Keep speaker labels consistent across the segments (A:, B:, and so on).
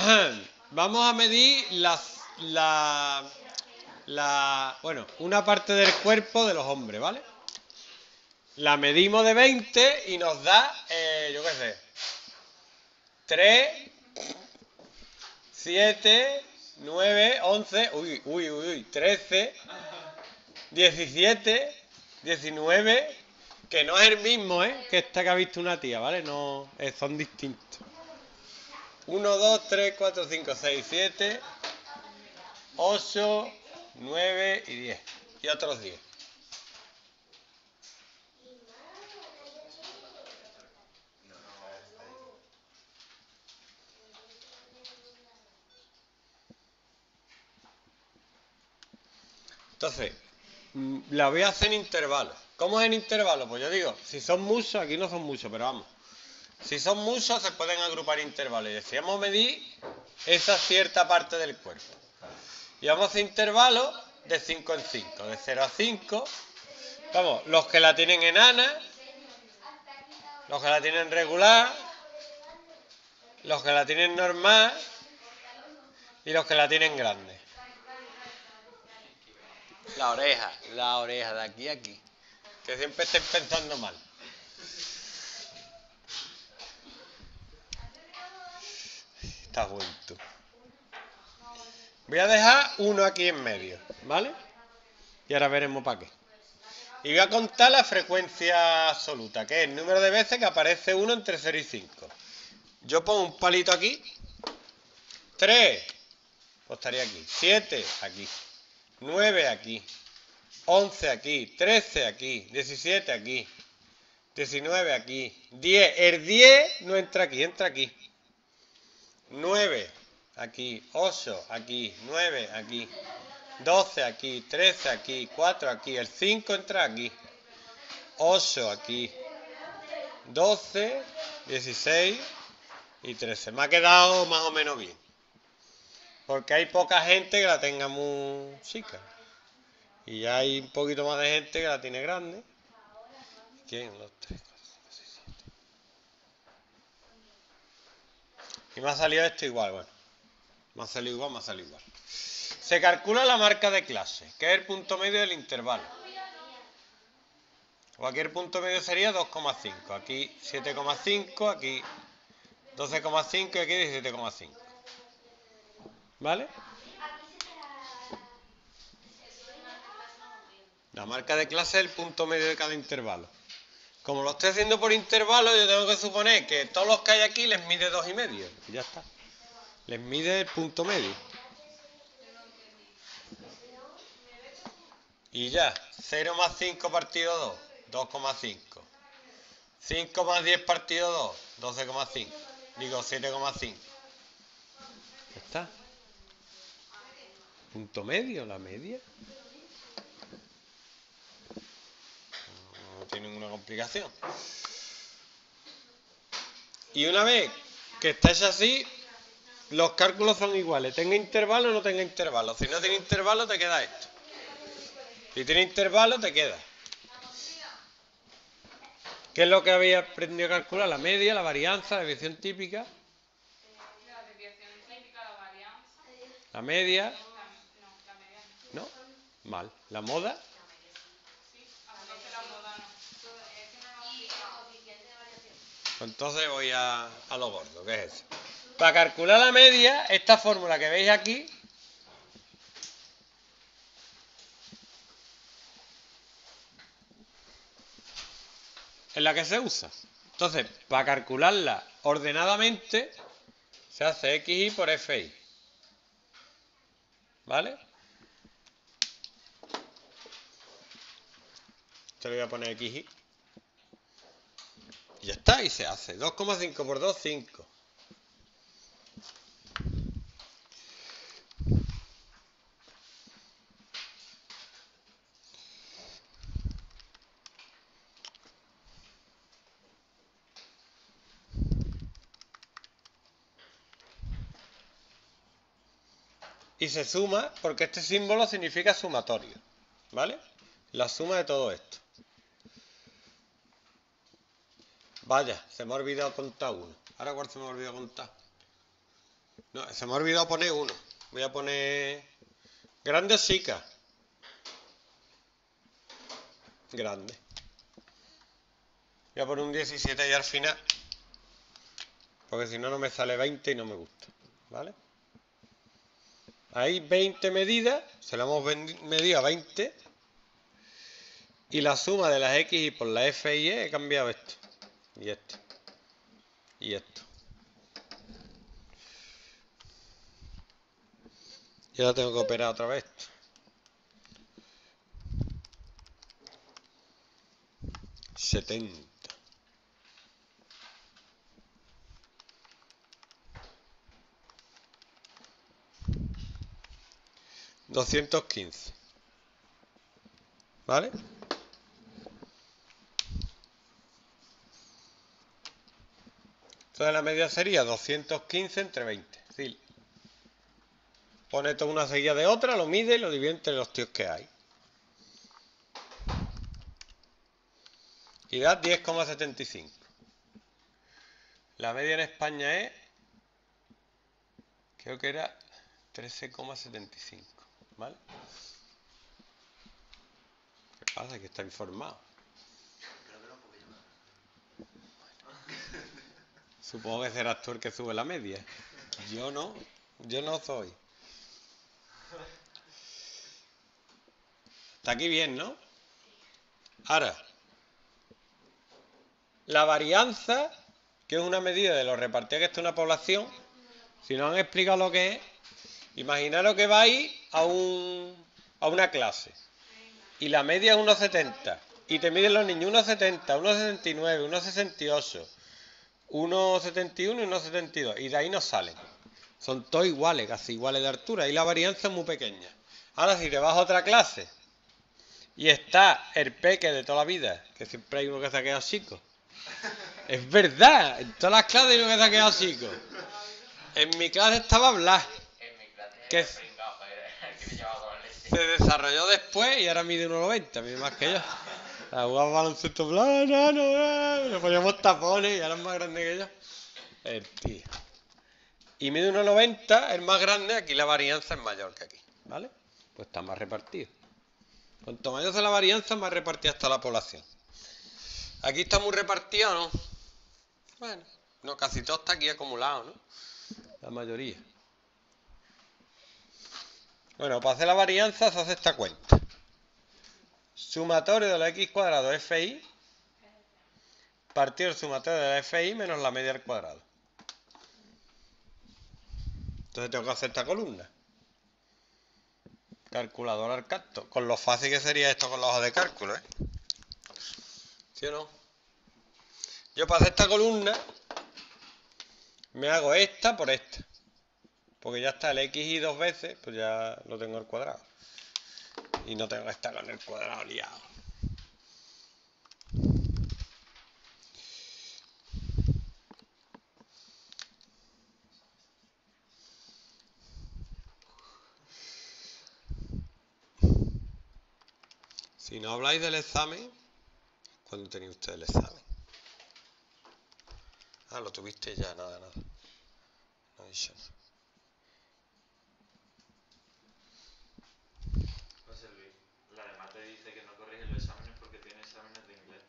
A: Vamos a medir una parte del cuerpo de los hombres, ¿vale? La medimos de 20 y nos da, yo qué sé, 3, 7, 9, 11, 13, 17, 19, que no es el mismo, que esta que ha visto una tía, ¿vale? No, son distintos. 1, 2, 3, 4, 5, 6, 7, 8, 9 y 10. Y otros 10. Entonces, la voy a hacer en intervalos. ¿Cómo es en intervalos? Pues yo digo, si son muchos, aquí no son muchos, pero vamos. Si son muchos, se pueden agrupar en intervalos. Y decíamos medir esa cierta parte del cuerpo. Y vamos a hacer intervalos de 5 en 5, de 0 a 5. Vamos, los que la tienen enana, los que la tienen regular, los que la tienen normal y los que la tienen grande. La oreja, de aquí a aquí. Que siempre estén pensando mal. Está junto. Voy a dejar uno aquí en medio, ¿vale? Y ahora veremos para qué. Y voy a contar la frecuencia absoluta, que es el número de veces que aparece 1 entre 0 y 5. Yo pongo un palito aquí. 3, pues estaría aquí. 7, aquí. 9, aquí. 11, aquí. 13, aquí. 17, aquí. 19, aquí. 10. El 10 no entra aquí, entra aquí. 9, aquí. 8, aquí. 9, aquí. 12 aquí, 13 aquí, 4 aquí, el 5 entra aquí, 8 aquí, 12, 16 y 13. Me ha quedado más o menos bien. Porque hay poca gente que la tenga muy chica. Y ya hay un poquito más de gente que la tiene grande. ¿Quién? 2, 3, 4, 5, 6, 7. Y me ha salido esto igual, bueno. Me ha salido igual. Se calcula la marca de clase, que es el punto medio del intervalo. Cualquier punto medio sería 2,5. Aquí 7,5, aquí 12,5 y aquí 17,5. ¿Vale? La marca de clase es el punto medio de cada intervalo. Como lo estoy haciendo por intervalo, yo tengo que suponer que todos los que hay aquí les mide 2,5. Y ya está. Les mide el punto medio. Y ya, 0 más 5 partido 2, 2,5. 5 más 10 partido 2, 12,5. Digo, 7,5. Ya está. Punto medio, la media. No tiene ninguna complicación. Y una vez que estáis así, los cálculos son iguales. Tenga intervalo o no tenga intervalo. Si no tiene intervalo, te queda esto. Si tiene intervalo, te queda. ¿Qué es lo que habéis aprendido a calcular? La media, la varianza, la desviación típica.
B: La desviación típica, la varianza.
A: La media. ¿No? Mal. ¿La moda?
B: Sí, entonces la moda no.
A: Pues entonces voy a lo gordo, ¿qué es eso? Para calcular la media, esta fórmula que veis aquí es la que se usa. Entonces, para calcularla ordenadamente, se hace xy por fi. ¿Vale? Te lo voy a poner xy. Y ya está, y se hace. 2,5 por 2, 5. Y se suma porque este símbolo significa sumatorio. ¿Vale? La suma de todo esto. Vaya, se me ha olvidado contar uno. ¿Ahora cuál se me ha olvidado contar? No, se me ha olvidado poner uno. Voy a poner... ¿Grande o chica? Grande. Voy a poner un 17 ahí al final. Porque si no, no me sale 20 y no me gusta. ¿Vale? Hay 20 medidas. Se las hemos medido a 20. Y la suma de las X por la F y E he cambiado esto. Y esto. Y esto. Y ahora tengo que operar otra vez esto. 70. 215. ¿Vale? Entonces la medida sería 215 entre 20. Es decir, pone toda una seguida de otra, lo mide y lo divide entre los tíos que hay. Y da 10,75. La media en España es, creo que era 13,75. ¿Vale? ¿Qué pasa? Que está informado. Supongo que serás tú el que sube la media. Yo no soy. Está aquí bien, ¿no? Ahora, la varianza, que es una medida de lo repartida que está una población, si no han explicado lo que es, imaginaros que vais a una clase y la media es 1,70 y te miden los niños 1,70, 1,69, 1,68, 1,71 y 1,72 y de ahí no salen. Son todos iguales, casi iguales de altura y la varianza es muy pequeña. Ahora si te vas a otra clase y está el peque de toda la vida, que siempre hay uno que se ha quedado chico. Es verdad, en todas las clases hay uno que se ha quedado chico. En mi clase estaba Blas, que se desarrolló después y ahora mide 1,90, mide más que yo. Jugaba baloncesto Blas, le poníamos tapones y ahora es más grande que yo. El tío. Y mide 1,90, el más grande, aquí la varianza es mayor que aquí, ¿vale? Pues está más repartido. Cuanto mayor sea la varianza, más repartida está la población. Aquí está muy repartido, ¿no? Bueno, no, casi todo está aquí acumulado, ¿no? La mayoría. Bueno, para hacer la varianza se hace esta cuenta. Sumatorio de la x cuadrado fi partido el sumatorio de la fi menos la media al cuadrado. Entonces tengo que hacer esta columna. Calculadora al canto. Con lo fácil que sería esto con la hoja de cálculo, ¿eh? ¿Sí o no? Yo para hacer esta columna me hago esta por esta. Porque ya está el x y dos veces, pues ya lo tengo al cuadrado. Y no tengo que estar con el cuadrado liado. Si no habláis del examen, ¿cuándo tenéis usted el examen? Ah, lo tuviste ya, nada. No he dicho nada.
C: José Luis, la de mate dice que no corrige los exámenes porque tiene exámenes de inglés.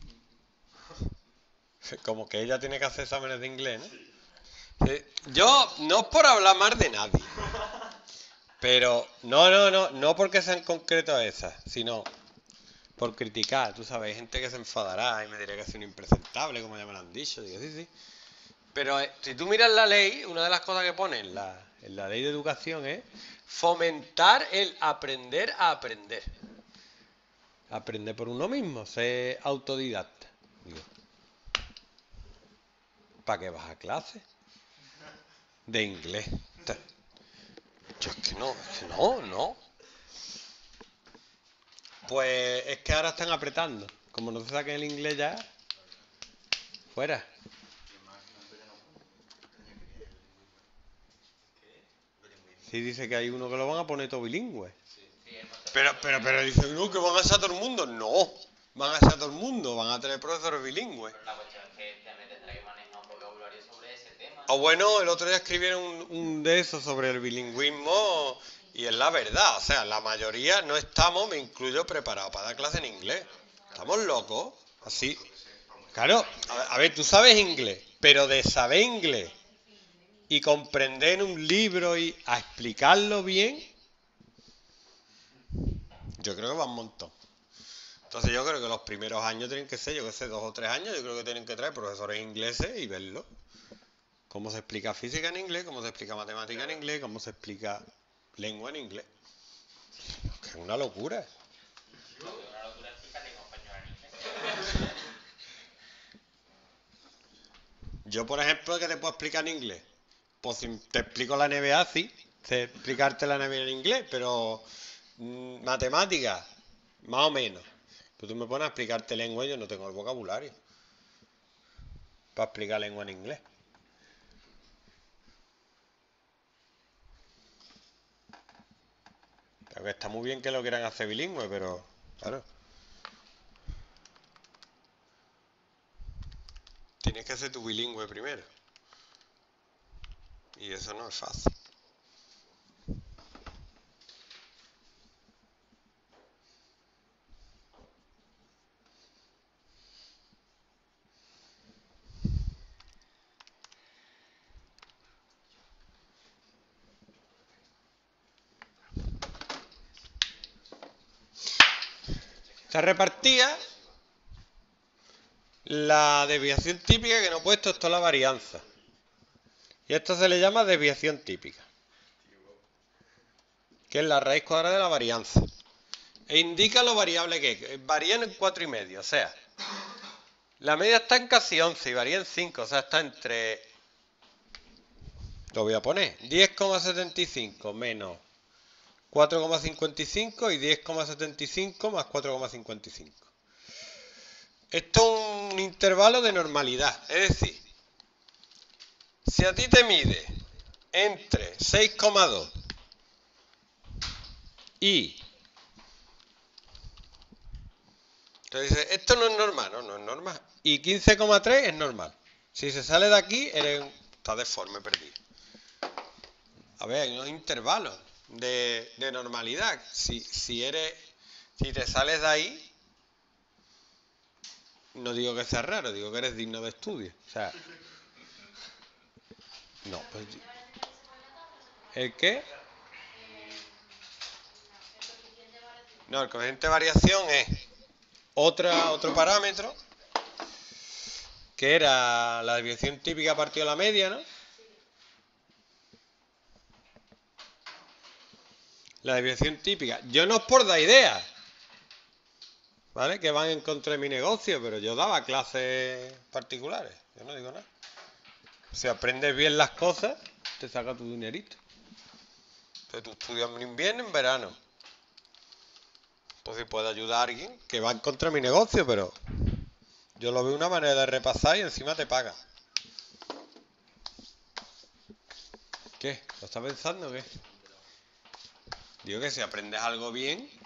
A: Como que ella tiene que hacer exámenes de inglés, ¿no? Sí. Yo, no es por hablar más de nadie, pero no porque sean concretos esas, sino por criticar. Tú sabes, hay gente que se enfadará y me dirá que es un impresentable, como ya me lo han dicho. Digo, sí. Pero si tú miras la ley, una de las cosas que pone en la ley de educación es fomentar el aprender a aprender. Aprender por uno mismo, ser autodidacta. Digo, ¿para qué vas a clase? De inglés. Yo es que no. Pues es que ahora están apretando. Como no se saquen el inglés ya, fuera. Sí, dice que hay uno que lo van a poner todo bilingüe. Pero dice, no, que van a ser todo el mundo. No, van a ser todo el mundo, van a tener profesores bilingües.
D: Pero la cuestión es que te metes, hay que manejar un vocabulario sobre ese tema.
A: O bueno, el otro día escribieron un de esos sobre el bilingüismo y es la verdad. O sea, la mayoría no estamos, me incluyo, preparados para dar clase en inglés. Estamos locos, así. Claro, a ver, tú sabes inglés, pero de saber inglés y comprender en un libro y a explicarlo bien, yo creo que va un montón. Entonces yo creo que los primeros años tienen que ser, yo que sé, 2 o 3 años, yo creo que tienen que traer profesores ingleses y verlo. Cómo se explica física en inglés, cómo se explica matemática en inglés, cómo se explica lengua en inglés. Que es una locura. Yo, por ejemplo, ¿qué te puedo explicar en inglés? Pues si te explico la NBA, sí. Sé explicarte la NBA en inglés, pero matemática, más o menos. Pues tú me pones a explicarte lengua y yo no tengo el vocabulario para explicar lengua en inglés. Creo que está muy bien que lo quieran hacer bilingüe, pero claro. Tienes que ser tu bilingüe primero. Y eso no es fácil. Se repartía la desviación típica, que no he puesto, esto es la varianza. Y esto se le llama desviación típica, que es la raíz cuadrada de la varianza. E indica lo variable que es. Varía en 4,5, o sea, la media está en casi 11 y varía en 5, o sea, está entre, lo voy a poner, 10,75 menos 4,55 y 10,75 más 4,55. Esto es un intervalo de normalidad, es decir, si a ti te mide entre 6,2 y... Entonces dice, esto no es normal, no es normal. Y 15,3 es normal. Si se sale de aquí, está deforme, perdido. A ver, hay unos intervalos de normalidad. Si te sales de ahí, no digo que sea raro, digo que eres digno de estudio. O sea, no, pues... ¿El qué? No, el coeficiente de variación es otro parámetro, que era la desviación típica partido de la media, ¿no? La desviación típica. Yo no os por dar ideas, ¿vale? Que van en contra de mi negocio, pero yo daba clases particulares. Yo no digo nada. Si aprendes bien las cosas, te saca tu dinerito. Entonces tú estudias en invierno, en verano. Pues si puedo ayudar a alguien que va en contra de mi negocio, pero yo lo veo una manera de repasar y encima te paga. ¿Qué? ¿Lo estás pensando o qué? Digo que si aprendes algo bien,